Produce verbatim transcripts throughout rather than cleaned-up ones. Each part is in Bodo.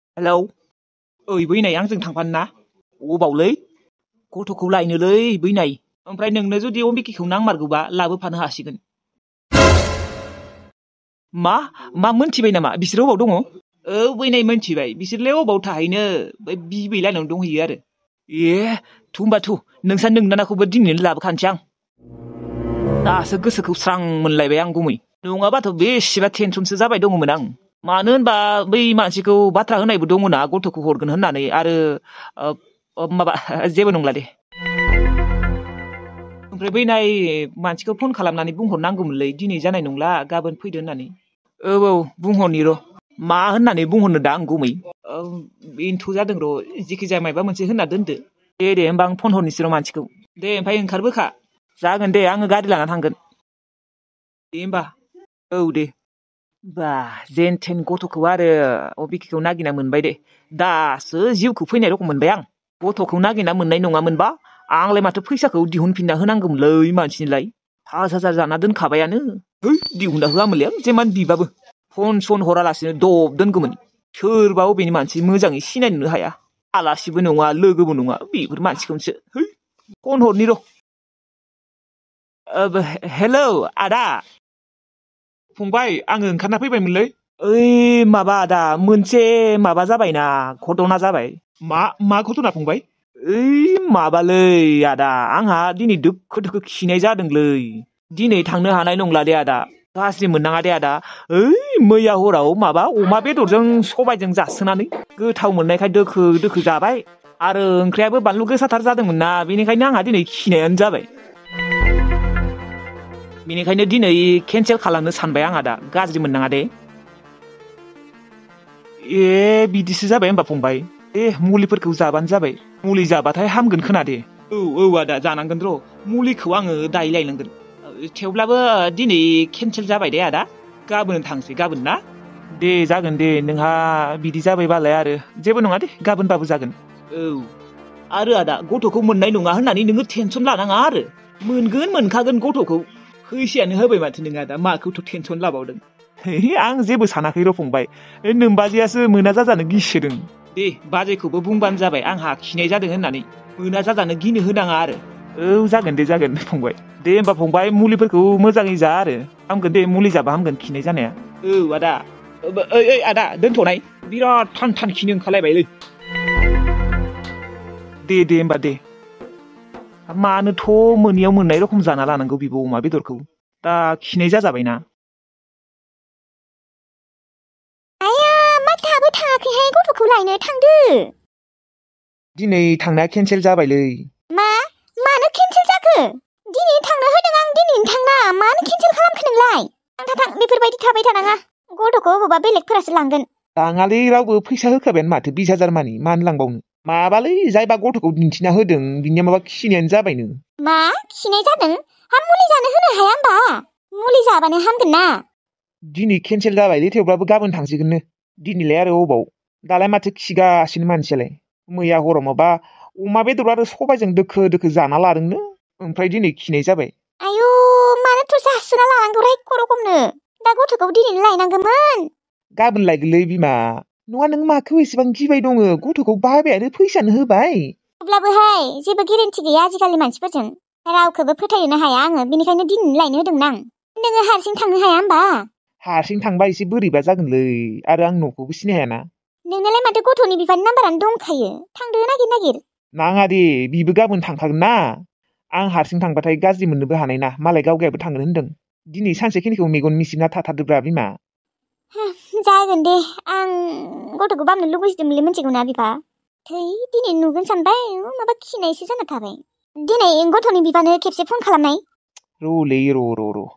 हेलौ ओइ बैनाय आंजों थांफानो ना अबावलै गथ'खौ लायनोलै बैनाय ओमफ्राय नोंनो जुदि अम्बिकाखौ नांमारगौबा लाबोफानो हासिगोन मा मा मोनथिबाय नामा बिसोरो अबाव दङ औ बैनाय मोनथिबाय बिसोरलाय अबाव थाहैनो बै बिबै लायनाव दंहैयो आरो ए थु होमबा थु नोंसा नोंनानाखौबो दिनैनो लाबोखानोसै आं दासो गोसोखौ स्रां मोनलायबाय आं गुमै नङाबाथ' बेसेबा टेनसनसो जाबाय दङमोन आं मानो होनबा बै मानसिखौ बाथ्रा होनायबो दङना गथ'खौ हरगोन होननानै आरो माबा जेबो नंला दे ओमफ्राय बैनाय मानसिखौ फन खालामनानै बुंहरनांगौमोनलै दिनै जानाय नंला गाबोन फैदो होननानै औ औ बुंहरनि र' मा होननानै बुंहरनो दा आं गुमै बेनोथ' जादों र' जिखिजाया मायबा मोनसे होनना दोनदो दे दे होमबा आं फन हरनोसै र' मानसिखौ दे ओमफ्राय ओंखारबोखा जागोन दे आङो गारि लाना थांगोन दे होमबा औ दे बा जेन थेन गथ'खौ आरो अबिकाखौ नागिरना मोनबाय दे दासो जिउखौ फैनाय रखम मोनबाय आं गथ'खौ नागिरना मोननाय नङामोनबा आंलाय माथो फैसाखौ दिहुनफिनना होनांगौमोनलै मानसिनिलाय पास हाजार जाना दोनखाबायानो है दिहुनना होआमोनलै आं जेमान बिबाबो फन सन हरालासिनो दब दोनगौमोन सोरबा अबेनि मानसि मोजाङै सिनायनोनो हाया आलासिबो नङा लोगोबो नङा बेफोर मानसिखौसो है फन हरनि र' हेलौ आदा फंबाय आङो ओंखारना फैबायमोनलै ओइ माबा आदा मोनसे माबा जाबायना घटना जाबाय मा मा घटना फंबाय ओइ माबालै आदा आंहा दिनै दोखो दोखो खिनाय जादोंलै दिनै थांनो हानाय नंला दे आदा गाज्रि मोननाङा दे आदा ओइ मैया हराव माबा अमा बेदरजों सबायजों जासोनानै गोथाव मोननायखाय दोखो दोखो जाबाय आरो ओंख्रियाबो बानलु गोसाथार जादोंमोन ना बेनिखायनो आंहा दिनै खिनायानो जाबाय बेनिखायनो दिनै केन्सेल खालामनो सानबाय आंहा दा गाज्रि मोननाङा दे ए बिदिसो जाबाय होमबा फंबाय दे मुलिफोरखौ जाबानो जाबाय मुलि जाबाथाय हामगोन खोना दे औ औ आदा जानांगोन र' मुलिखौ आङो दायो लायनांगोन थेवब्लाबो दिनै केन्सेल जाबाय दे आदा गाबोन थांसै गाबोन ना दे जागोन दे नोंहा बिदि जाबायबालाय आरो जेबो नङा दे गाबोनबाबो जागोन औ आरो आदा गथ'खौ मोननाय नङा होननानै नोङो टेनसन लानाङा आरो मोनगोन मोनखागोन गथ'खौ फैसायानो होबाय माथो नोंहा दा माखौथ' टेनसन लाबावदों आं जेबो सानाखै र' फंबाय नोमबाजैयासो मोना जाजानो गिसोदों दे बाजैखौबो बुंबानो जाबाय आंहा खिनाय जादों होननानै मोना जाजानो गिनो होनाङा आरो औ जागोन दे जागोन फंबाय दे होमबा फंबाय मुलिफोरखौ मोजाङै जा आरो हामगोन दे मुलि जाबा हामगोन खिनाय जानाया औ आदा ओइ ओइ आदा दोनथ'नाय बिराद थान थान खिनो ओंखारलायबायलै दे दे होमबा दे मानोथ' मोनैयाव मोननाय रखम जाना लानांगौ बिब' अमा बेदरखौ दा खिनाय जाजाबायना आया मा दाबो थाङाखैहाय गथ'खौ लायनो थांदो दिनै थांनाया केन्सेल जाबायलै मा मानो केन्सेल जाखो दिनै थांनो होदों आं दिनैनो थांना मानो केन्सेल खालामखो नोंलाय थां थां बेफोरबायदि थाबाय थानाङा गथ'खौ अबावबा बेलेगफोरासो लांगोन लाङालै रावबो फैसा होखाबायानो माथो बिस हाजार मानि मानो लांबावनो माबालै जायबा गथ'खौ दिन्थिना होदों बिनिया माबा खिनायानो जाबायनो मा खिनाय जादों हा मुलि जानो होनो हाया होमबा मुलि जाबानो हामगोन ना दिनै केन्सेल जाबायलै थेवब्लाबो गाबोन थांसिगोननो दिनैलाय आरो अबाव दालाय माथो खिगासिनो मानसियालाय मैया हराव माबा अमा बेदर आरो सबायजों दोखो दोखो जाना लादोंनो ओमफ्राय दिनै खिनाय जाबाय आयु मानोथ' जासोना लानांगौ रायख' रखमनो दा गथ'खौ दिनैनो लायनांगौमोन गाबोन लायगोनलै बिमा नङा नों माखौ एसेबां गिबाय दङ गथ'खौ बायबायानो फैसानो होबाय अब्लाबोहाय जेबो गेरेन्टि गैया आजिखालि मानसिफोरजों रावखौबो फोथायनो हाया आङो बेनिखायनो दिनैनो लायनो होदोंमोन आं नोङो हारसिं थांनो हाया होमबा हारसिं थांबा एसे बोरैबा जागोनलै आरो आं न'खौबो सिनायाना नोंनालाय माथो गथ'नि बिफानि नाम्बारानो दंखायो थांदो नागिर नागिर नाङा दे बिबो गाबोन थांखागोन ना आं हारसिं थांबाथाय गाज्रि मोननोबो हानाय ना मालाय गावगायाबो थांगोन होनदों दिनै सानसेखिनिखौ मेगन मिसिबना थाथारदोब्रा बिमा जागोन दे आं गथ'खौ बामनो लुबैदोंमोनलै मिथिगौ ना बिफा थै दिनै नुगोन सानबाय माबा खिनायसो जाना थाबाय दिनै गथ'नि बिफानो खेबसे फन खालामनाय र'लै र' र' र'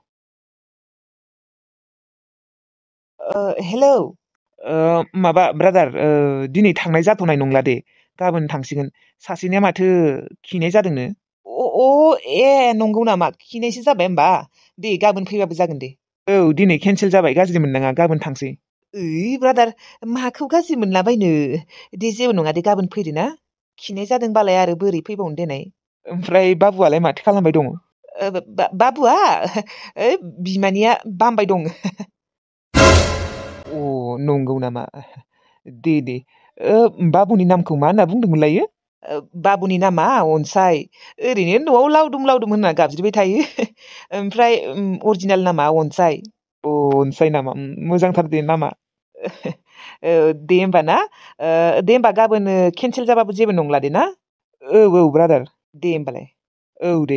हेलौ माबा ब्रादार दिनै थांनाय जाथ'नाय नंला दे गाबोन थांसिगोन सासेनिया माथो खिनाय जादोंनो अ अ ए नंगौ नामा खिनायसो जाबाय होमबा दे गाबोन फैबाबो जागोन दे औ दिनै केन्सेल जाबाय गाज्रि मोननाङा गाबोन थांसै ओइ ब्रादार माखौ गाज्रि मोनलाबायनो दे जेबो नङा दे गाबोन फैदो ना खिनाय जादोंबालाय आरो बोरै फैबावनो देनाय ओमफ्राय बाबुआलाय माथो खालामबाय दङ बाबुआ बिमानिया बामबाय दं अ नंगौ नामा दे दे बाबुनि नामखौ मा होनना बुंदोंमोनलायो? बाबुनि नामा अनसाय। ओरैनो न'आव लावदुम लावदुम होनना गाबज्रिबाय थायो। ओमफ्राय अरिजिनेल नामा अनसाय। अ अनसाय नामा मोजांथार दे नामा। दे होमबा ना दे होमबा गाबोन केन्सेल जाबाबो जेबो नंला दे ना। औ औ ब्रादार दे होमबालाय औ दे।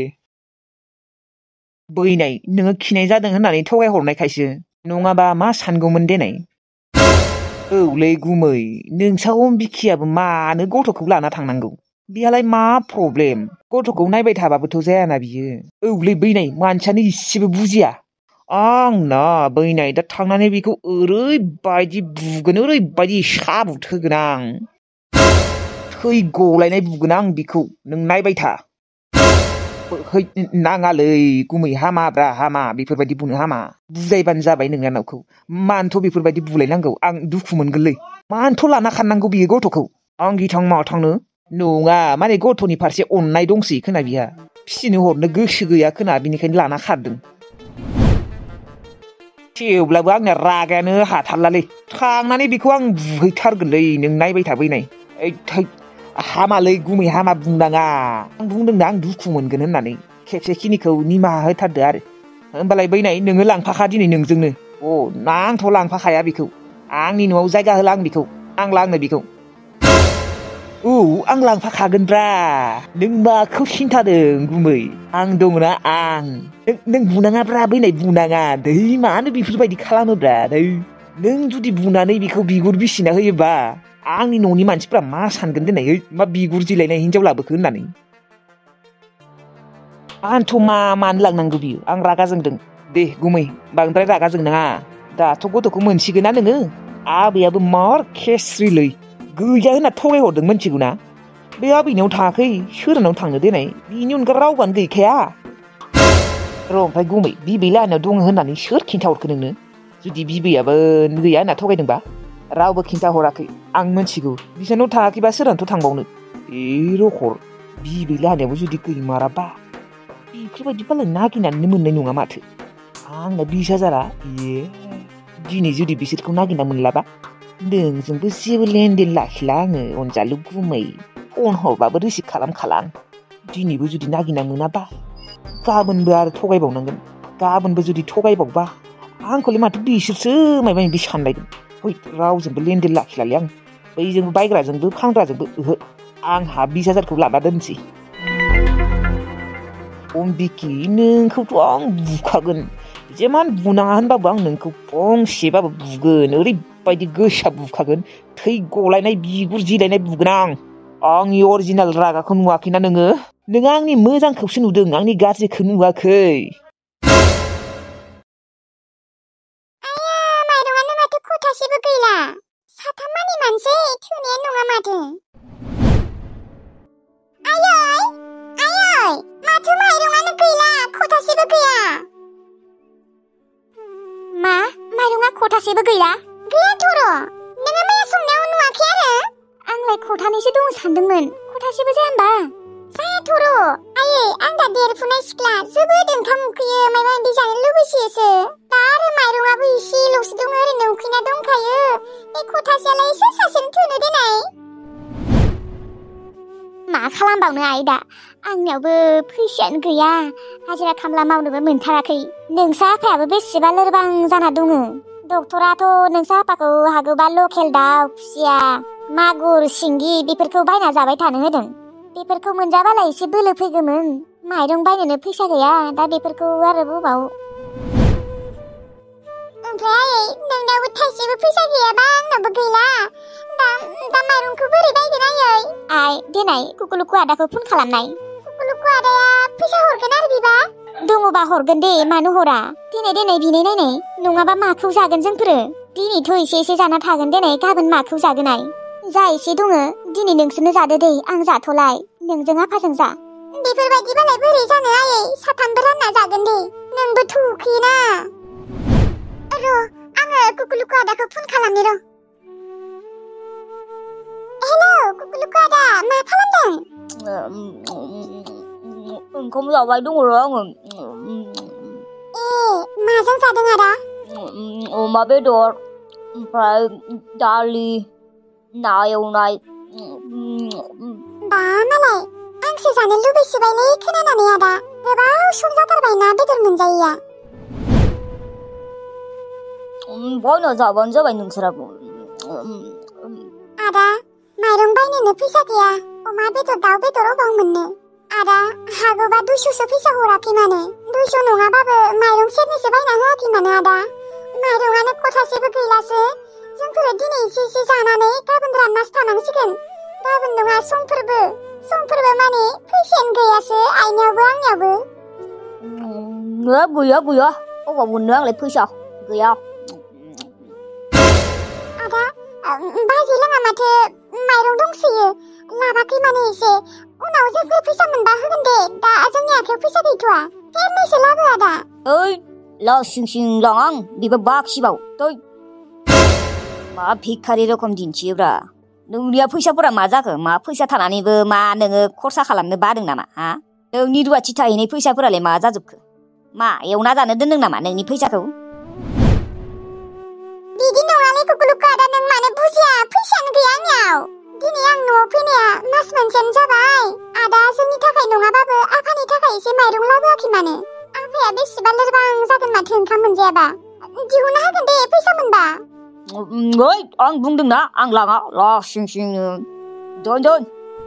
बैनाय नोङो खिनाय जादों होननानै थगाय हरनायखायसो नङाबा मा सानगौमोन देनाय। औलै गुमै नोंसा अम्बिखियाबो मानो गथ'खौ लाना थांनांगौ बेहालाय मा प्रब्लेम गथ'खौ नायबाय थाबाबोथ' जायाना बियो। औलै बैनाय मानसियानो इसेबो बुजिया। आं ना बैनाय दा थांनानै बेखौ ओरैबायदि बुगोन ओरैबायदि साबुत होगोन आं थै गलायनाय बुगोन आं बिखौ नों नायबाय था। है नाङालै गुमै हामाब्रा हामा बेफोरबायदि बुनो हामा। बुजायबानो जाबाय नोंनि आनावखौ मानोथ' बेफोरबायदि बुलायनांगौ आं दुखु मोनगोनलै। मानोथ' लाना खारनांगौ बियो गथ'खौ आं गिथां माथांनो। नङा माने गथ'नि फारसे अननाय दंसै खोना बिहा फिसिनो हरनो गोसो गैया खोना बिनिखायनो लाना खारदों। थेवब्लाबो आंना रागायानो हाथारलालै थांनानै बेखौ आं बुहैथारगोनलै नों नायबाय था बैनाय। ओइ थै हामालै गुमै हामा बुंनाङा आं बुंदोंना आं दुखु मोनगोन होननानै खेबसेखिनिखौ निमाहा होथारदो आरो। होमबालाय बैनाय नोङो लांफाखा दिनै नोंजोंनो। अ आंथ' लांफाखाया बेखौ आंनि न'आव जायगा होला आं बेखौ नांला आंनो बेखौ। औ आं लांफाखागोनब्रा नों माखौ सिन्थादों गुमै आं दङना आं। नों बुनाङाब्रा बैनाय बुनाङा दै मानो बेफोरबायदि खालामोब्रा दै। नों जुदि बुनानै बेखौ बिगुर बिसिना होयोबा आंनि न'नि मानसिफ्रा मा सानगोन दिनै ओइ मा बिगुर जिलायनाय हिनजाव लाबोखो होननानै। आंथ' मा मानो लांनांगौ बियो आं रागा जोंदों। दे गुमै बांद्राय रागा जोंनाङा दाथ' गथ'खौ मोनसिगोना नोङो। आबैयाबो मार खेस्रिलै गैया होनना थगायहरदों मोनथिगौना। बे आबैनाव थाङाखै सोरनाव थांनो देनाय बिनि अनगा रावबोआनो गैखाया। र' ओमफ्राय गुमै बिबै लाहानाव दङ होननानै सोर खिन्थाहरखो नोंनो? जुदि बिबैयाबो गैया होनना थगायदोंबा रावबो खिन्थाहराखै आं मिथिगौ। बिसानाव थाङाखैबा सोरनावथ' थांबावनो। ए रखर बिबै लाहानायावबो जुदि गैमाराबा बेफोरबायदिबालाय नागिरनानै मोननाय नङा माथो। आंना बिस हाजारा ए दिनै जुदि बिसोरखौ नागिरना मोनलाबा नोंजोंबो जेबो लेनदेन लाखिला आङो अनजालु गुमै। फन हरबाबो रिसिभ खालामखाला आं। दिनैबो जुदि नागिरना मोनाबा गाबोनबो आरो थगायबावनांगोन। गाबोनबो जुदि थगायबावबा आंखौलाय माथो बिसोरसो मायबा मायबि सानलायगोन। है रावजोंबो लेनदेन लाखिलालै आं बैजोंबो बायग्राजोंबो फानग्राजोंबो ओहो आंहा बिस हाजारखौ लाना दोनसै। अम्बिखि नोंखौथ' आं बुखागोन जेमान बुनाङा होनबाबो आं नोंखौ फंसेबाबो बुगोन ओरैबायदि गोसा बुखागोन थै गलायनाय बिगुर जिलायनाय बुगोन आं। आंनि अरिजिनेल रागाखौ नुवाखैना नोङो? नोङो आंनि मोजांखौसो नुदों आंनि गाज्रिखौ नुवाखै। आया माइरंआनो माथो खथासेबो गैला साथामानि मानसि थोनायानो नङा माथो। आयै आयै माथो माइरंआनो गैला खथासेबो गैया। मा माइरंआ खथासेबो गैला? गैयाथ' र' नोङो मैया संनायाव नुवाखै आरो? आंलाय खथानैसो दङ सानदोंमोन खथासेबो जाया होमबा? जायाथ' र' आयै आं दा देरफुनाय सिख्ला जोबोद ओंखाम उखैयो माबा माबि जानो लुबैसोयोसो। दा आरो माइरंआबो इसेल'सो दङ ओरैनो उखैना दंखायो। बे खथासेयालाय सोर सासेनो थोनो देनाय? मा खालामबावनो आइ दा आंनियावबो फैसायानो गैया हाजिरा खामला मावनोबो मोनथाराखै। नोंसा आफायाबो बेसेबा लोरबां जाना दङ। डक्टराथ' नोंसा आफाखौ हागौबा लकेल दाउ खुसिया मागुर सिंगि बेफोरखौ बायना जाबाय थानो होदों। बेफोरखौ मोनजाबालाय एसे बोलो फैगौमोन। माइरं बायनोनो फैसा गैया दा बेफोरखौ आरो बबाव। ओमफ्राय आयै नोंनावबो थाइसेबो फैसा गैयाबा आंनावबो गैला। दा दा माइरंखौ बोरै बायगोन आयै? आइ देनाय कुकुलुकु आदाखौ फन खालामनाय। कुकुलुकु आदाया फैसा हरगोन आरो बिबा? दङबा हरगोन दे मानो हरा। दिनै दिनै बिनाय नायनाय नङाबा माखौ जागोन जोंफोरो? दिनैथ' एसे एसे जाना थागोन देनाय गाबोन माखौ जागोन आइ? जा एसे दङ दिनै नोंसोरनो जादो दे आं जाथ'लाय नोंजों आफाजों जा। बेफोरबायदिबालाय बोरै जानो आयै साथामबो रानना जागोन दे नोंबोथ' उखैयोना। र' आङो कुकुलुकु आदाखौ फन खालामनि र'। हेलौ कुकुलुकु आदा मा खालामदों? ओंखाम जाबाय दङ र' आङो। ए माजों जादों आदा? अमा बेदर ओमफ्राय दालि ना एवनाय बा मालाय आंसो जानो लुबैसोबायलै खोनानानै आदा गोबाव सम जाथारबाय ना बेदर मोनजायैया बायना जाबानो जाबाय नोंसोराबो आदा माइरं बायनोनो फैसा गैया अमा बेदर दाउ बेदर अबाव मोननो आदा हागौबा दुइस'सो फैसा हराखै मानो दुइस' नङाबाबो माइरं सेरनैसो बायना होआखै मानो आदा माइरंआनो खथासेबो गैलासो जोंफोरो दिनै एसे एसे जानानै गाबोन राननासो थानांसिगोन गाबोन नङा समफोरबो समफोरबो माने फैसायानो गैयासो आइनियावबो आंनियावबो गैया गैया अबाव मोननो आंलाय फैसा गैया आदा बाजै लोङा माथो माइरं दंसोयो लाबाखै माने एसे उनाव जोंफोर फैसा मोनबा होगोन दे दा जोंनि आखायाव फैसा गैथ'वा सेरनैसो लाबो आदा ओइ ला सिं सिं लां बेबो बाखिबाव दै मा भिखारि रखम दिन्थियोब्रा नोंनिया फैसाफोरा मा जाखो मा फैसा थानानैबो मा नोङो खरसा खालामनो बादों नामा हा नोंनि रुवाथि थाहैनाय फैसाफोरालाय मा जाजोबखो मा एवना जानो दोनदों नामा नोंनि फैसाखौ बिदि नङालै कुकुलुकु आदा नों मानो बुजिया फैसायानो गैया आंनियाव दिनै आं न'आव फैनाया मास मोनसेयानो जाबाय आदा जोंनि थाखाय नङाबाबो आफानि थाखाय एसे माइरं लाबोआखै मानो आफाया बेसेबा लोरबां जागोन माथो ओंखाम मोनजायाबा दिहुनना होगोन दे फैसा मोनबा ओइ आं बुंदोंना आं लाङा ला सिं सिं दोन दोन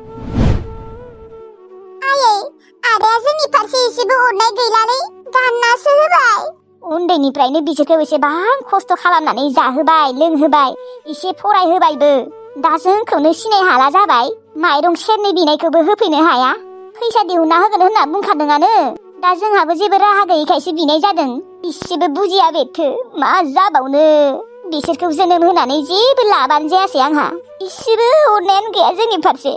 आयै आदाया जोंनि फारसे एसेबो अननाय गैलालै गाननासो होबाय उन्दैनिफ्रायनो बिसोरखौ एसेबां खस्थ' खालामनानै जाहोबाय लोंहोबाय एसे फरायहोबायबो दा जोंखौनो सिनाय हाला जाबाय माइरं सेरनै बिनायखौबो होफैनो हाया फैसा दिहुनना होगोन होनना बुंखादोंआनो दा जोंहाबो जेबो राहा गैयैखायसो बिनाय जादों इसेबो बुजिया बेथो मा जाबावनो बिसोरखौ जोनोम होनानै जेबो लाबानो जायासै आंहा इसेबो अननायानो गैया जोंनि फारसे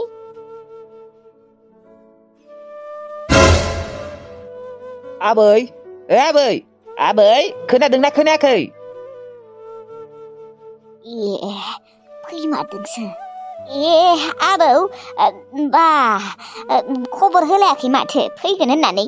आबै ए आबै आबै खोनादोंना खोनायाखै ए फैमारदोंसो ए आबौ बा खबर होलायाखै माथो फैगोन होननानै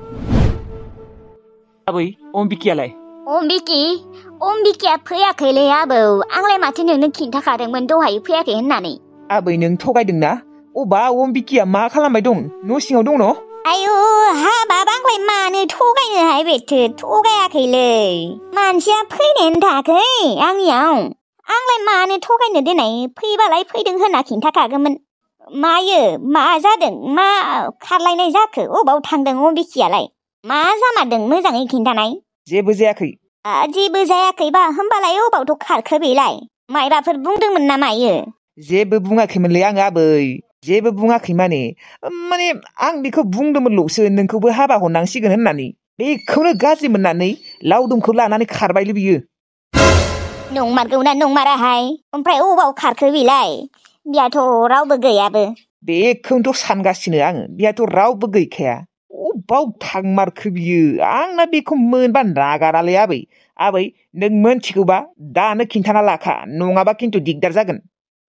आबै अम्बिकियालाय अम्बिकि अम्बिकिया फैयाखैलै आबौ आंलाय माथो नोंनो खिन्थाखादोंमोन दहाय फैयाखै होननानै आबै नों थगायदोंना अबा अम्बिकिया मा खालामबाय दं न' सिङाव दं न' आयु हाबाब आंलाय मानो थगायनोहाय बेथो थगायाखैलै मानसिया फैनायानो थायाखै आंनियाव आंलाय मानो थगायनो देनाय फैबालाय फैदों होनना खिन्थाखागौमोन मायो मा जादों मा खारलायनाय जाखो अबाव थांदों अम्बिकियालाय मा जामारदों मोजाङै खिन्थानाय जेबो जायाखै जेबो जायाखैबा होमबालाय अबावथ' खारखो बेलाय मायबाफोर बुंदोंमोन ना मायो जेबो बुङाखैमोनलै आं आबै जेबो बुङाखै माने माने आं बेखौ बुंदोंमोनल'सो नोंखौबो हाबा हरनांसिगोन होननानै बेखौनो गाज्रि मोननानै लावदुमखौ लानानै खारबायलै बियो नंमारगौना नंमाराहाय ओमफ्राय अबाव खारखो बेलाय बियाथ' रावबो गैयाबो बेखौनोथ' सानगासिनो आङो बियाथ' रावबो गैखाया अबाव थांमारखो बियो आंना बेखौ मोनबा नागारालै आबै आबै नों मोनथिगौबा दानो खिन्थाना लाखा नङाबा खिन्थु दिगदार जागोन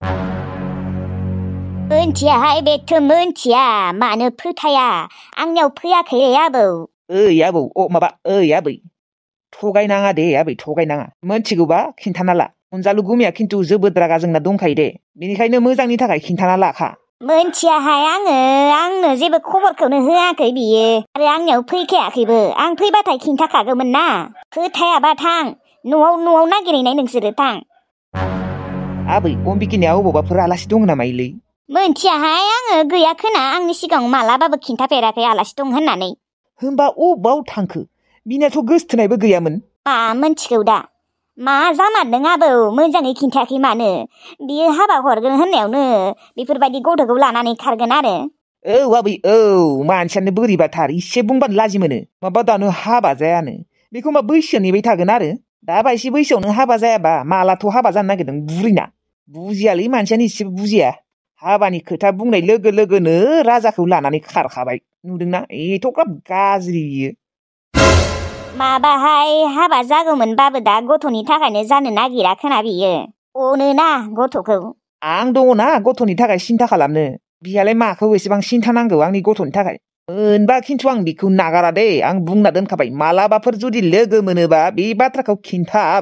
मोनथियाहाय बेथ' मोनथिया मानो फोथाया आंनियाव फैयाखै आबौ ओइ आबौ अ माबा ओइ आबै थगायनाङा दे आबै थगायनाङा मोनथिगौबा खिन्थाना ला अनजालु गुमिया खिन्थु जोबोद रागा जोंना दंखायो दे बेनिखायनो मोजांनि थाखाय खिन्थाना लाखा मोनथियाहाय आङो आंनो जेबो खबरखौनो होआखै बियो आरो आंनियाव फैखायाखैबो आं फैबाथाय खिन्थाखागौमोन ना फोथायाबा थां न'आव न'आव नागिरहैनाय नोंसोरो थां आबै अम्बिकिनिया अबावबाफोर आलासि दं नामालै मोनथियाहाय आङो गैया खोना आंनि सिगाङाव मालाबाबो खिन्थाफेराखै आलासि दं होननानै होमबा अबाव थांखो बिनाथ' गोसथोनायबो गैयामोन मा मोनथिगौ दा मा जामारदों आबौ मोजाङै खिन्थायाखै मानो बियो हाबा हरगोन होननायावनो बेफोरबायदि गथ'खौ लानानै खारगोन आरो औ आबै औ मानसियानो बोरैबाथार इसे बुंबानो लाजि मोनो माबा दानो हाबा जायानो बेखौ मा बैसो नेबाय थागोन आरो दा बायसे बैसोआवनो हाबा जायाबा मालाथ' हाबा जानो नागिरदों बुरिना बुजियालै मानसियानो इसेबो बुजिया हाबानि खोथा बुंनाय लोगो लोगोनो राजाखौ लानानै खारखाबाय नुदोंना एथ'ग्राब गाज्रि बियो माबाहाय हाबा जागौमोनबाबो दा गथ'नि थाखायनो जानो नागिरा खोना बियो अनोना गथ'खौ आं दङना गथ'नि थाखाय सिन्था खालामनो बियालाय माखौ एसेबां सिन्था नांगौ आंनि गथ'नि थाखाय मोनबा खिन्थु आं बेखौ नागारा दे आं बुंना दोनखाबाय मालाबाफोर जुदि लोगो मोनोबा बे बाथ्राखौ खिन्था आबै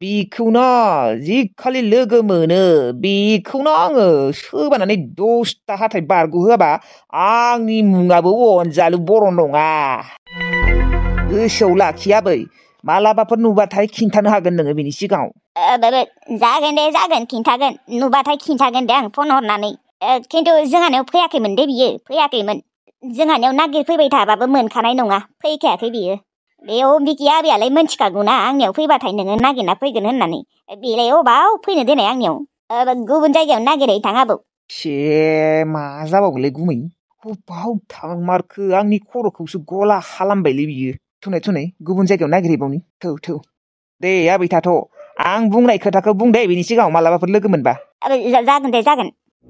बेखौनो जि खालि लोगो मोनो बेखौनो आङो सोबानानै दसथा हाथाय बारग'होआबा आंनि मुङाबो अनजालु बर' नङा। गोसोआव लाखि आबै मालाबाफोर नुबाथाय खिन्थानो हागोन नोङो बेनि सिगाङाव। जागोन दे जागोन खिन्थागोन नुबाथाय खिन्थागोन दे आं फन हरनानै। खिन्थु जोंहानियाव फैयाखैमोन दे बियो फैयाखैमोन जोंहानियाव नागिरफैबाय थाबाबो मोनखानाय नङा फैखायाखै बियो। बे अम्बिकी आबैयालाय मोनथिखागौना आंनियाव फैबाथाय नोङो नागिरना फैगोन होननानै। बेलाय अबाव फैनो देनाय आंनियाव गुबुन जायगायाव नागिरहैथां आबौ। से मा जाबावगोनलै गुमै अबाव थांमारखो आंनि खर'खौसो गला खालामबायलै बियो। थुनाय थुनाय गुबुन जायगायाव नागिरहैबावनि थौ थौ दे आबै थाथ' आं बुंनाय खोथाखौ बुं दे बेनि सिगाङाव मालाबाफोर लोगो मोनबा। जागोन दे जागोन।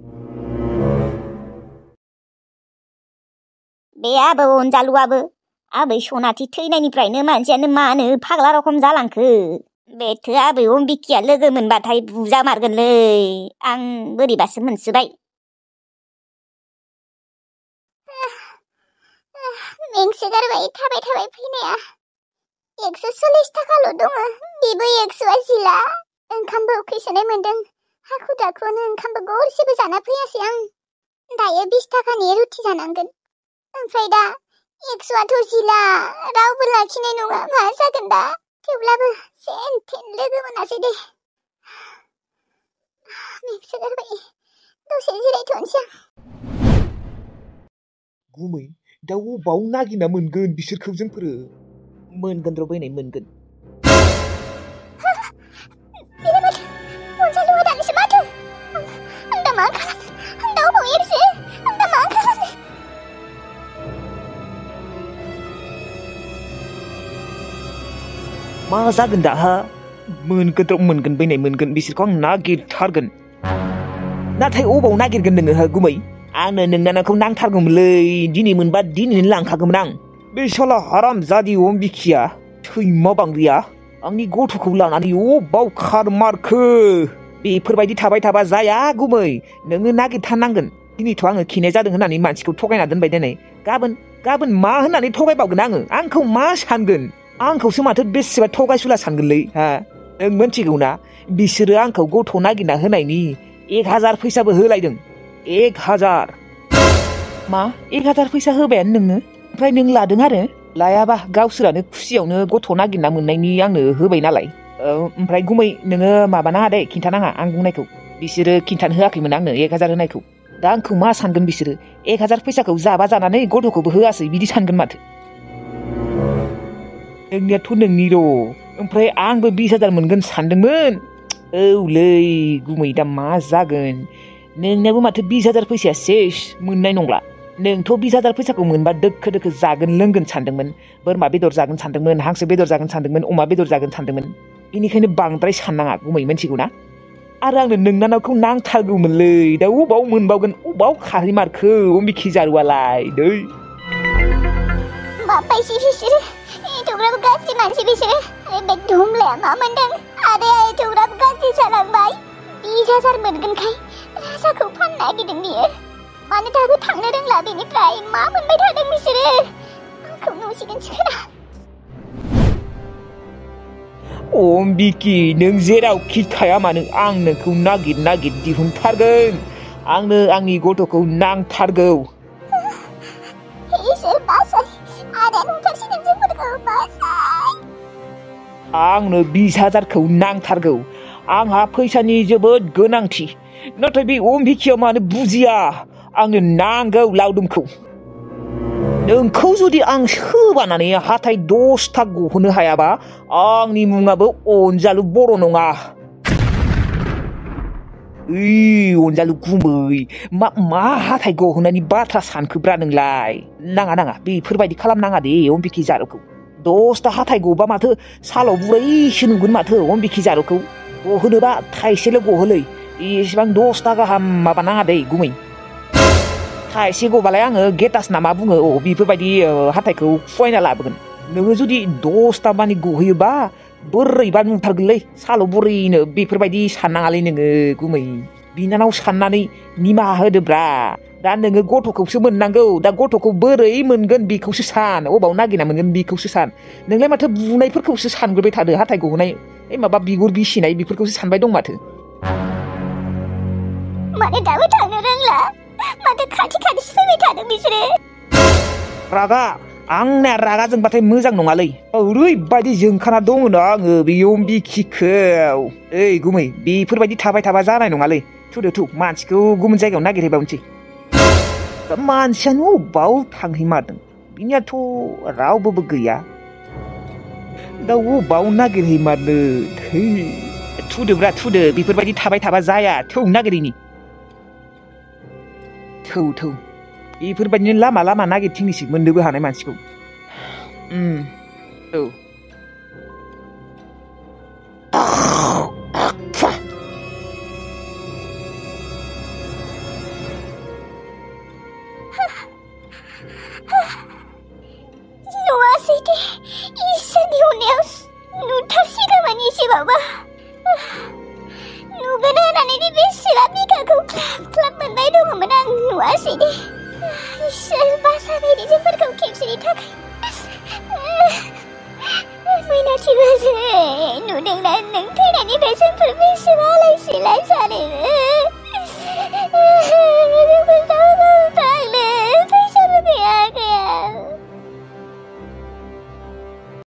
बे आबौ अनजालुआबो आबै सनाथि थैनायनिफ्रायनो मानसियानो मानो फाग्ला रखम जालांखो। बेथो आबै अम्बिकीया लोगो मोनबाथाय बुजामारगोनलै आं बोरैबासो मोनसोबाय। मेंसोगारबाय थाबाय थाबाय फैनाया। एकस' सल्लिस थाखाल' दङ बेबो एकस'आ जिला। ओंखामबो उखैसोनाय मोनदों हाखु दाखुनो ओंखामबो गरसेबो जाना फैयासै आं। दायो बिस थाखानि रुटि जानांगोन। ओमफ्राय दा एकस'आथ' जिला रावबो लाखिनाय नङा मा जागोन दा। थेवब्लाबो जेन थेन लोगो मोनासै दे। मेंसोगारबाय दसे जिरायथ'नोसै आं। गुमै दा अबाव नागिरना मोनगोन बिसोरखौ जोंफोरो। मोनगोन र' बैनाय मोनगोन। बेनो माथो अनजालुआ दानिसो माथो। आं दा मा खालामनो आं दा अबाव एरसो आं दा मा खालामनो। मा जागोन दा हा मोनगोन र' मोनगोन बैनाय मोनगोन बिसोरखौ आं नागिरथारगोन। नाथाय अबाव नागिरगोन नोङो हो गुमै आंनो नोंनानाखौ नांथारगौमोनलै दिनै मोनबा दिनैनो लांखागौमोन आं। बे साला हाराम जादि अम्बिकीया सैमा बांग्रिया आंनि गथ'खौ लानानै अबाव खारमारखो। बेफोरबायदि थाबाय थाबा जाया गुमै नोङो नागिरथारनांगोन। दिनैथ' आङो खिनाय जादों होननानै मानसिखौ थगायना दोनबाय दिनै गाबोन गाबोन मा होननानै थगायबावगोन आङो आंखौ मा सानगोन। आंखौसो माथो बेसेबा थगायसुला सानगोनलै हा नों मोनथिगौ ना बिसोरो आंखौ गथ' नागिरना होनायनि एक हाजार फैसाबो होलायदों। एक हाजार मा एक हाजार फैसा होबायानो नोंनो ओमफ्राय नों लादों आरो लायाबा गावसोरानो खुसियावनो गथ' नागिरना मोननायनि आंनो होबाय नालाय। ओमफ्राय गुमै नोङो माबानाङा दे खिन्थानाङा आं बुंनायखौ बिसोरो खिन्थानो होआखैमोन आंनो एक हाजार होनायखौ। दा आंखौ मा सानगोन बिसोरो एक हाजार फैसाखौ जाबा जानानै गथ'खौबो होआसै बिदि सानगोन माथो। नोंनियाथ' नोंनि र' ओमफ्राय आंबो बिस हाजार मोनगोन सानदोंमोन। औलै गुमै दा मा जागोन नोंनियाबो माथो बिस हाजार फैसाया सेस मोननाय नंला। नोंथ' बिस हाजार फैसाखौ मोनबा दोखो दोखो जागोन लोंगोन सानदोंमोन बोरमा बेदर जागोन सानदोंमोन हांसो बेदर जागोन सानदोंमोन अमा बेदर जागोन सानदोंमोन। बेनिखायनो बांद्राय साननाङा गुमै मोनथिगौ ना। आरो आंनो नोंनानावखौ नांथारगौमोनलै दा अबाव मोनबावगोन अबाव खारहैमारखो अम्बिकी जारुआलाय दै। माबायसि बिसोरो एथ'ग्राब गाज्रि मानसि बिसोरो। बे धुमलाया मा मोनदों आदाया एथ'ग्राब गाज्रि जालांबाय। बिस हाजार मोनगोनखाय राजाखौ फाननो नागिरदों बियो। मानो दाबो थांनो रोंला बेनिफ्राय मा मोनबाय थादों बिसोरो आंखौ नुसिगोनसो खोना। अम्बिकी नों जेरावखि थाया मानो आं नोंखौ नागिर नागिर दिहुनथारगोन। आंनो आंनि गथ'खौ नांथारगौ। इसोर बासाय आदाया नुथारसिगोन जोंफोरखौ बासाय। आंनो बिस हाजारखौ नांथारगौ। आंहा फैसानि जोबोद गोनांथि नाथाय बे अम्बिकीया मानो बुजिया आंनो नांगौ लावदुमखौ। नोंखौ जुदि आं सोबानानै हाथाय दसथा गहोनो हायाबा आंनि मुङाबो अनजालु बर' नङा। ओइ अनजालु गुमै मा मा हाथाय गहोनायनि बाथ्रा सानखोब्रा नोंलाय। नाङा नाङा बेफोरबायदि खालामनाङा दे अम्बिकी जारुखौ। दसथा हाथाय गबा माथो सालाव बुरैसो नुगोन माथो अम्बिकी जारुखौ। गहोनोबा थाइसेल' गहोलै एसेबां दसथा गाहाम माबा नाङा दे गुमै। थाइसे गबालाय आङो गेटास ना मा बुङो अ बेफोरबायदि हाथायखौ फुवायना लाबोगोन। नोङो जुदि दसथा मानि गहोयोबा बोरैबा नुथारगोनलै साल' बुरैनो बेफोरबायदि साननाङालै नोङो गुमै। बिनानाव साननानै निमाहा होदोब्रा दा नोङो गथ'खौसो मोननांगौ दा गथ'खौ बोरै मोनगोन बेखौसो सान अबाव नागिरना मोनगोन बेखौसो सान नोंलाय माथो बुनायफोरखौसो सानग्रोबाय थादो हाथाय गनाय ओइ माबा बिगुर बिसिनाय बेफोरखौसो सानबाय दं माथो माने दाबो थांनो रोंला माथो खाथि खाथिसो फैबाय थादों बिसोरो रागा आंना रागा जोंबाथाय मोजां नङालै ओरैबायदि जोंखाना दङ ना आङो बे यम्बि खिखौ ओइ गुमै बेफोरबायदि थाबाय थाबा जानाय नङालै थुदो थु मानसिखौ गुबुन जायगायाव नागिरहैबावनोसै मानसियानो अबाव थांहैमारदों बिनियाथ' रावबोबो गैया दा अबाव नागिरहैमारनो थै थुदोब्रा थुदो बेफोरबायदि थाबाय थाबा जाया थौ नागिरहैनि थौ थौ बेफोरबायदिनो लामा लामा नागिरथिंनोसै मोननोबो हानाय मानसिखौ उम औ नुवासै दे इसोरनि अननायाव नुथारसिगौमोन एसेबाबो नुगोन होननानै बेसेबा बिखाखौ ख्लाब ख्लाब मोनबाय दङमोन आं नुवासै दे इसोर बासाबाय दे जोंफोरखौ खेबसेनि थाखाय मैनाथि बाजै नुदोंना नों थैनायनिफ्राय जोंफोर बेसेबा आलाय सिलाय जादों